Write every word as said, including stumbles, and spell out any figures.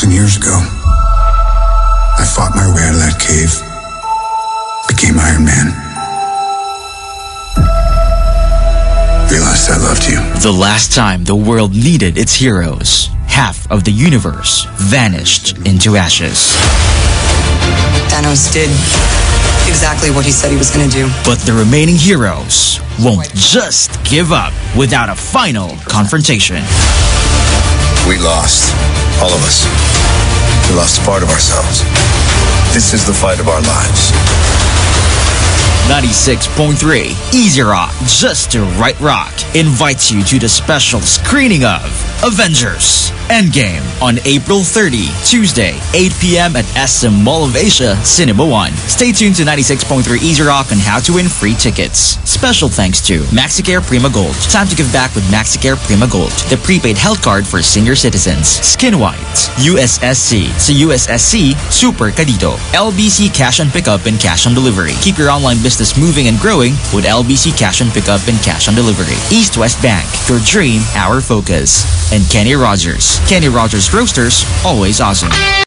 thousand years ago, I fought my way out of that cave, became Iron Man. Realized I loved you. The last time the world needed its heroes, half of the universe vanished into ashes. Thanos did exactly what he said he was going to do. But the remaining heroes won't just give up without a final confrontation. We lost. All of us. We lost a part of ourselves. This is the fight of our lives. ninety-six point three Easy Rock, just to right rock, invites you to the special screening of Avengers Endgame on April thirtieth, Tuesday, eight p m at S M Mall of Asia, Cinema one. Stay tuned to ninety-six point three Easy Rock on how to win free tickets. Special thanks to Maxicare Prima Gold. Time to give back with Maxicare Prima Gold, the prepaid health card for senior citizens. SkinWhite, U S S C. Sa U S S C, super ka dito. L B C Cash on Pickup and Cash on Delivery. Keep your online business moving and growing with L B C Cash on Pickup and Cash on Delivery. Eastwest Bank, your dream, our focus. And Kenny Rogers. Kenny Rogers Roasters, always awesome.